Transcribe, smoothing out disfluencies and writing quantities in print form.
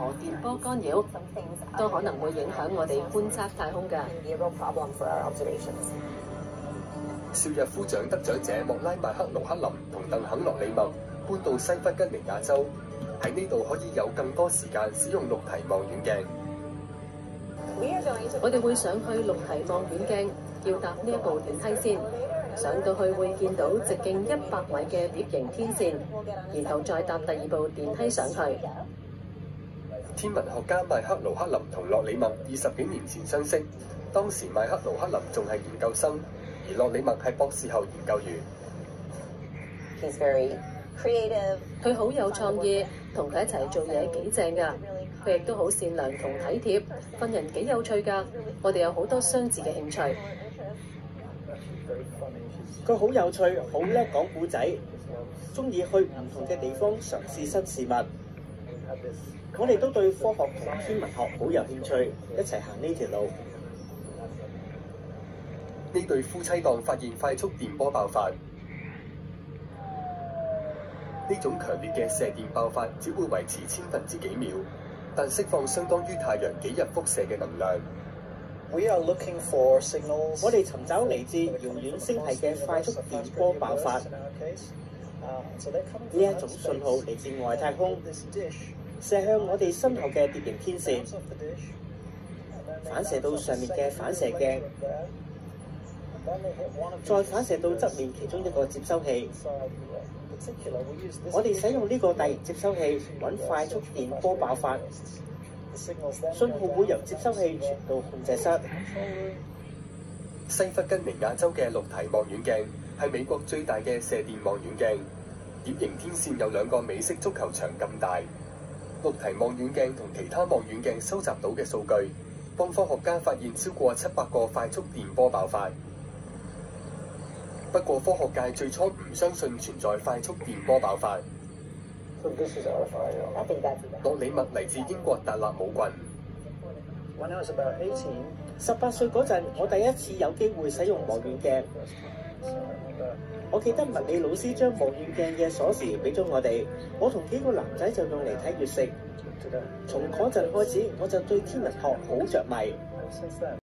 何電波干擾，都可能會影響我哋觀察太空㗎。 邵逸夫獎得獎者莫拉麥克盧克林同鄧肯洛里默搬到西弗吉尼亞州，喺呢度可以有更多時間使用陸堤望遠鏡。 我哋會上去陸堤望遠鏡，要搭呢一部電梯先，上到去會見到直徑100米嘅碟形天線，然後再搭第二部電梯上去。 天文學家麥克盧克林同洛里默20幾年前相識，當時麥克盧克林仲係研究生，而洛里默係博士後研究員。 佢好有創意，同佢一齊做嘢幾正㗎。佢亦都好善良同體貼，份人幾有趣㗎。我哋有好多相似嘅興趣。 佢好有趣，好叻講故仔，中意去唔同嘅地方嘗試新事物。我哋都對科學同天文學好有興趣，一齊行呢條路。 呢對夫妻檔發現快速電波爆發，呢種強烈嘅射電爆發只會維持千分之幾秒，但釋放相當於太陽幾日輻射嘅能量。 我哋尋找嚟自遙遠星系嘅快速電波爆發。呢一種信號嚟自外太空，射向我哋身後嘅碟形天線，反射到上面嘅反射鏡，再反射到側面其中一個接收器。我哋使用呢個大型接收器揾快速電波爆發，信號會由接收器傳到控制室。 西弗吉尼亞州嘅陸堤望遠鏡係美國最大嘅射電望遠鏡，碟形天線有2個美式足球場咁大。陸堤望遠鏡同其他望遠鏡收集到嘅數據，幫科學家發現超過700個快速電波爆發。不過科學界最初唔相信存在快速電波爆發。洛里默嚟自英國達勒姆郡。 18歲嗰陣，我第一次有機會使用望遠鏡。我記得物理老師將望遠鏡嘅鎖匙俾咗我哋，我同幾個男仔就用嚟睇月食。從嗰陣開始，我就對天文學好着迷。